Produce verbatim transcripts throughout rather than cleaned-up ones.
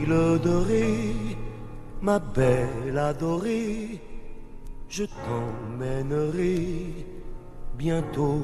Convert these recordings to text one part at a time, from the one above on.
île dorée, ma belle adorée, je t'emmènerai bientôt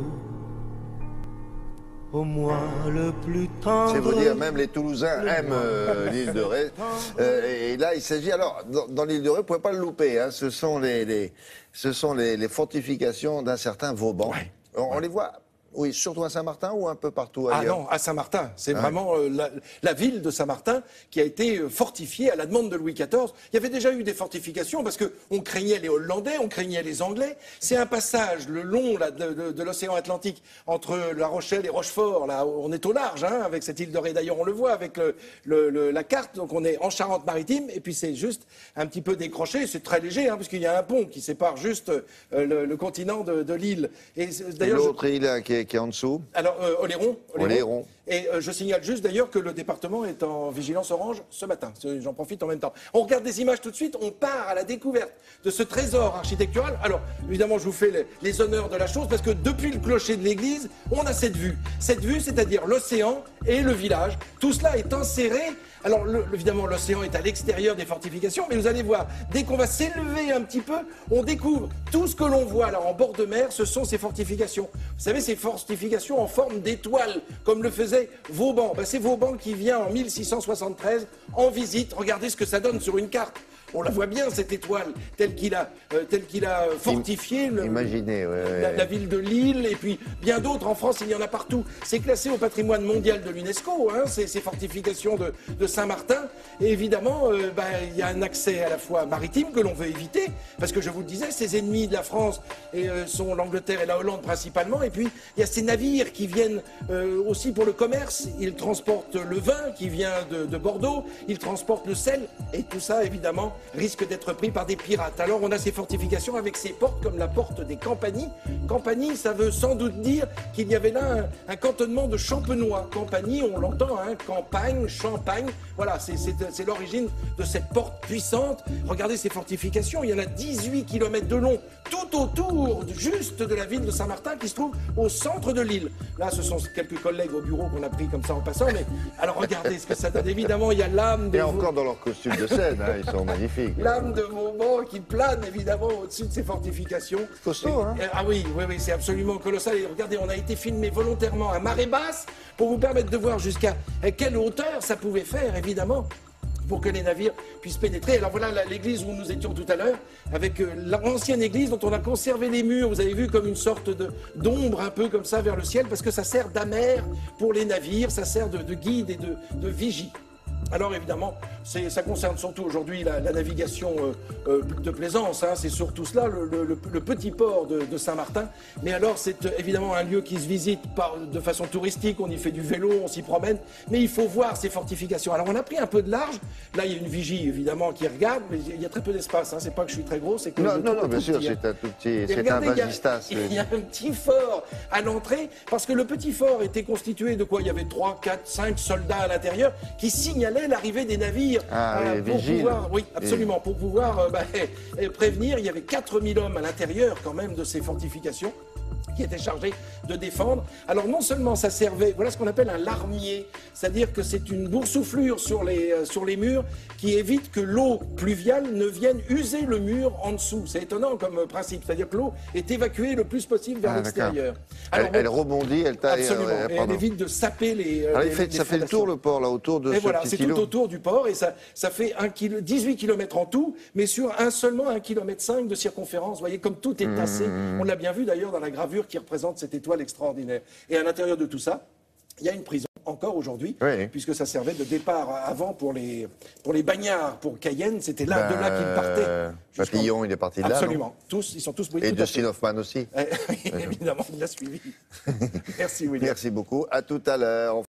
au mois le plus tendre. C'est vous dire, même les Toulousains aiment euh, l'île de Ré. Euh, et là, il s'agit, alors, dans, dans l'île de Ré, vous ne pouvez pas le louper, hein, ce sont les, les, ce sont les, les fortifications d'un certain Vauban. Ouais. On, on les voit, oui, surtout à Saint-Martin ou un peu partout Ah ailleurs? non, à Saint-Martin. C'est Ouais. vraiment euh, la, la ville de Saint-Martin qui a été euh, fortifiée à la demande de Louis quatorze. Il y avait déjà eu des fortifications parce qu'on craignait les Hollandais, on craignait les Anglais. C'est un passage le long là, de, de, de l'océan Atlantique entre La Rochelle et Rochefort. Là, on est au large hein, avec cette île de Ré. D'ailleurs, on le voit avec le, le, le, la carte. Donc on est en Charente-Maritime et puis c'est juste un petit peu décroché. C'est très léger hein, parce qu'il y a un pont qui sépare juste euh, le, le continent de, de l'île. Et, Et l'autre je... île hein, qui, est, qui est en dessous? Alors, euh, Oléron. Oléron. Oléron. Et euh, je signale juste d'ailleurs que le département est en vigilance orange ce matin. J'en profite en même temps. On regarde des images tout de suite, on part à la découverte de ce trésor architectural. Alors, évidemment, je vous fais les, les honneurs de la chose parce que depuis le clocher de l'église, on a cette vue. Cette vue, c'est-à-dire l'océan et le village. Tout cela est inséré. Alors, le, évidemment, l'océan est à l'extérieur des fortifications, mais vous allez voir, dès qu'on va s'élever un petit peu, on découvre tout ce que l'on voit là en bord de mer, ce sont ces fortifications. Vous savez, ces fortifications en forme d'étoile, comme le faisait Vauban. Ben, c'est Vauban qui vient en mille six cent soixante-treize en visite. Regardez ce que ça donne sur une carte. On la voit bien, cette étoile, telle qu'il a, euh, telle qu'il a fortifié le, Imaginez, ouais, ouais. La, la ville de Lille, et puis bien d'autres en France, il y en a partout. C'est classé au patrimoine mondial de l'UNESCO, hein, ces, ces fortifications de, de Saint-Martin. Et évidemment, euh, bah, il y a un accès à la fois maritime que l'on veut éviter, parce que je vous le disais, ces ennemis de la France et, euh, sont l'Angleterre et la Hollande principalement. Et puis, il y a ces navires qui viennent euh, aussi pour le commerce. Ils transportent le vin qui vient de, de Bordeaux, ils transportent le sel, et tout ça, évidemment, risque d'être pris par des pirates. Alors on a ces fortifications avec ces portes comme la porte des Campagny. Campagny, ça veut sans doute dire qu'il y avait là un, un cantonnement de Champenois. Campagny, on l'entend, hein, campagne, champagne. Voilà, c'est l'origine de cette porte puissante. Regardez ces fortifications, il y en a dix-huit kilomètres de long, tout autour juste de la ville de Saint-Martin qui se trouve au centre de l'île. Là, ce sont quelques collègues au bureau qu'on a pris comme ça en passant, mais alors regardez ce que ça donne. Évidemment, il y a l'âme de... Et encore dans leur costume de scène, hein, ils sont magnifiques. L'âme de Vauban qui plane évidemment au-dessus de ces fortifications. Costaud, hein? Et, ah oui, oui, oui, c'est absolument colossal. Et regardez, on a été filmé volontairement à marée basse pour vous permettre de voir jusqu'à quelle hauteur ça pouvait faire, évidemment, pour que les navires puissent pénétrer. Alors voilà l'église où nous étions tout à l'heure, avec euh, l'ancienne église dont on a conservé les murs, vous avez vu, comme une sorte d'ombre un peu comme ça vers le ciel, parce que ça sert d'amère pour les navires, ça sert de, de guide et de, de vigie. Alors évidemment, ça concerne surtout aujourd'hui la, la navigation euh, euh, de plaisance, hein, c'est surtout cela, le, le, le petit port de, de Saint-Martin. Mais alors c'est euh, évidemment un lieu qui se visite par, de façon touristique, on y fait du vélo, on s'y promène, mais il faut voir ces fortifications. Alors on a pris un peu de large, là il y a une vigie évidemment qui regarde, mais il y a très peu d'espace, hein. C'est pas que je suis très gros, c'est que... Non, non, non, bien sûr, petit, c'est un tout petit, c'est un regardez, vasistas. Il y a un petit fort à l'entrée, parce que le petit fort était constitué de quoi? Il y avait trois, quatre, cinq soldats à l'intérieur qui signalaient l'arrivée des navires ah, euh, oui, pour vigile. pouvoir, oui, absolument, pour pouvoir euh, bah, prévenir. Il y avait quatre mille hommes à l'intérieur quand même de ces fortifications qui étaient chargés de défendre. Alors non seulement ça servait, voilà ce qu'on appelle un larmier, c'est-à-dire que c'est une boursouflure sur les, euh, sur les murs qui évite que l'eau pluviale ne vienne user le mur en dessous. C'est étonnant comme euh, principe, c'est-à-dire que l'eau est évacuée le plus possible vers ah, l'extérieur. Elle, bon, elle rebondit, elle taille. Absolument, euh, et elle évite de saper les... Alors, les, il fait, les ça fait le tour le port là, autour de et ce voilà, petit c'est îlot. tout autour du port et ça, ça fait un kilo, dix-huit kilomètres en tout, mais sur un seulement un kilomètre cinq de circonférence. Vous voyez comme tout est tassé. Mmh. On l'a bien vu d'ailleurs dans la gravure qui représente cette étoile extraordinaire. Et à l'intérieur de tout ça, il y a une prison encore aujourd'hui, oui. puisque ça servait de départ avant pour les, pour les bagnards, pour Cayenne, c'était là, ben, de là qu'ils partaient. Papillon, il est parti de là. Absolument, tous, ils sont tous... Oui, et Dustin Hoffman aussi. Eh, évidemment, il l'a suivi. Merci William. Merci beaucoup, à tout à l'heure.